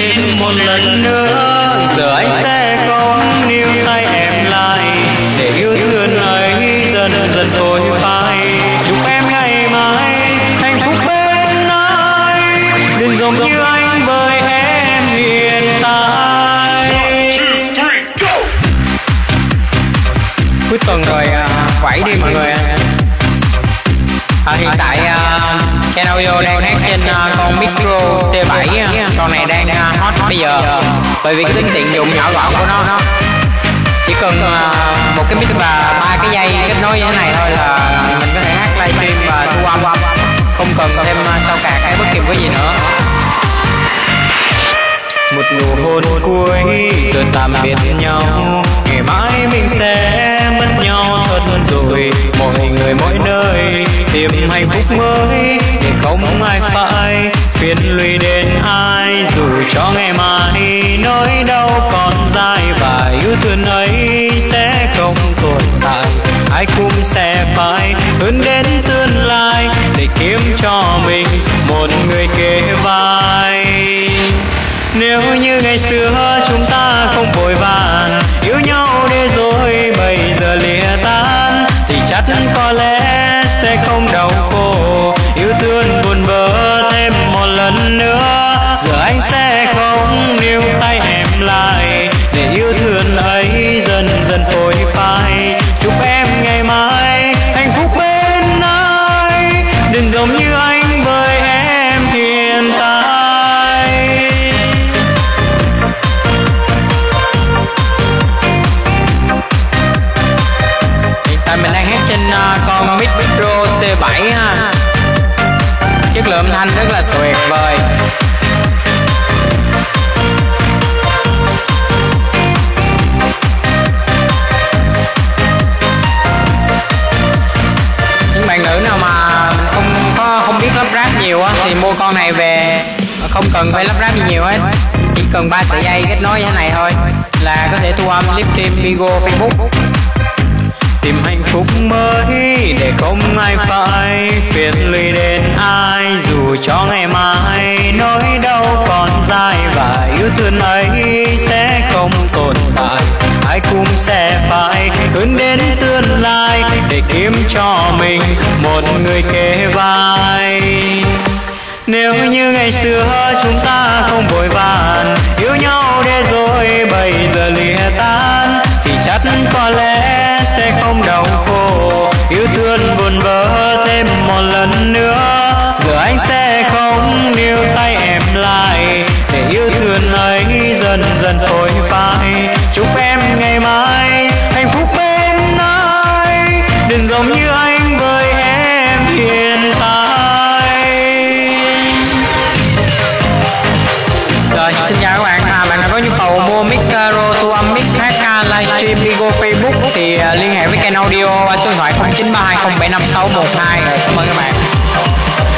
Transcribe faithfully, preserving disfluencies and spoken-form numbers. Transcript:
thêm một lần nữa, giờ anh sẽ không níu tay em lại, để yêu thương ấy dần dần phôi phai. Chúc em ngày mai hạnh phúc bên anh, đừng giống như anh với em hiện tại. Cuối tuần rồi, quẩy đi mọi người. À, hiện tại uh, channel audio đang hát trên uh, con micro C bảy, uh, con này đang uh, hot bây giờ, bởi vì cái tính tiện dụng nhỏ gọn của nó, nó chỉ cần uh, một cái mic và ba cái dây kết nối như thế này thôi là mình có thể hát livestream và thu âm, không cần thêm uh, sao cạc hay bất kỳ cái gì nữa. Một nụ hôn cuối rồi tạm biệt nhau, ngày mai mình sẽ mất nhau thật rồi. Mỗi người mỗi nơi tìm hạnh phúc mới, để không ai phải phiền lụy đến ai. Dù cho ngày mai nỗi đau còn dài và yêu thương ấy sẽ không tồn tại, ai cũng sẽ phải hướng đến tương lai để kiếm cho mình một người kề vai. Nếu như ngày xưa chúng ta không vội vàng yêu nhau để rồi bây giờ lìa tan, thì chắc có lẽ sẽ không đau khổ, yêu thương buồn bã thêm một lần nữa. Giờ anh sẽ không níu tay em lại, để yêu thương ấy dần dần phôi phai. Chúc em ngày mai hạnh phúc bên anh, đừng giống như anh với em hiện tại. Mình đang hát trên uh, con micro C bảy ha, chất lượng âm thanh rất là tuyệt vời. Những bạn nữ nào mà mình không có không biết lắp ráp nhiều á thì mua con này về, không cần phải lắp ráp gì nhiều hết, chỉ cần ba sợi dây kết nối như thế này thôi là có thể thu âm, livestream, video, Facebook. Tìm hạnh phúc mới để không ai phải phiền lụy đến ai, dù cho ngày mai nỗi đau còn dài và yêu thương ấy sẽ không tồn tại, ai cũng sẽ phải hướng đến tương lai để kiếm cho mình một người kề vai. Nếu như ngày xưa chúng ta không vội vàng yêu nhau để rồi bây giờ lìa tan, thì chắc có lẽ sẽ không đau khổ, yêu thương buồn bã thêm một lần nữa. Giờ anh sẽ không níu tay em lại, để yêu thương ấy dần dần phôi phai. Chúc em ngày mai hạnh phúc bên anh, đừng giống như anh với em hiện tại. Rồi, xin chào các bạn. À, bạn nào có nhu cầu mua micro thu âm, mic hát ca, livestream, video, Facebook thì uh, liên hệ với kênh audio qua số điện thoại không chín ba hai không bảy năm sáu một hai. Cảm ơn các bạn.